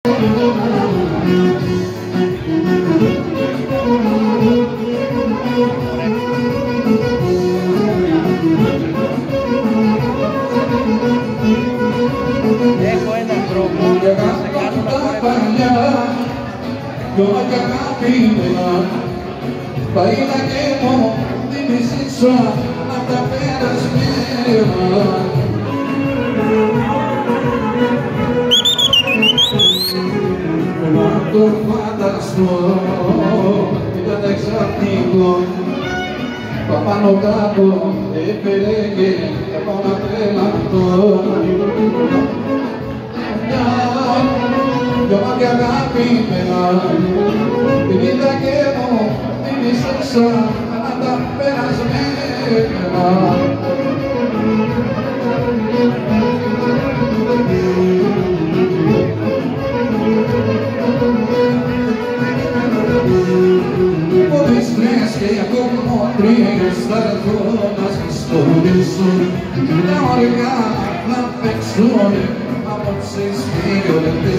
Έχω έναν τρόπο να σε κάνω να χορεύω. Κι όλα κι αγαπημένα θα είδα και μόνο θυμηθήσα απ' τα περασμένα. Να το φανταστώ ήταν εξαρτητικό πάνω κάτω έφερε και από να τρελαθώ. Κι όλα κι αγαπημένα την είδα και μου θυμηθήσα απ' τα περασμένα. Πολλές λες και ακόμα τρίες θα έρθω να σχιστολήσω, μια ωριά να παίξω απόψε στις δύο λεπτές.